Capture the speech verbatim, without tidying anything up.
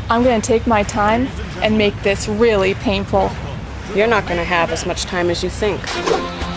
I'm going to take my time and make this really painful. You're not going to have as much time as you think.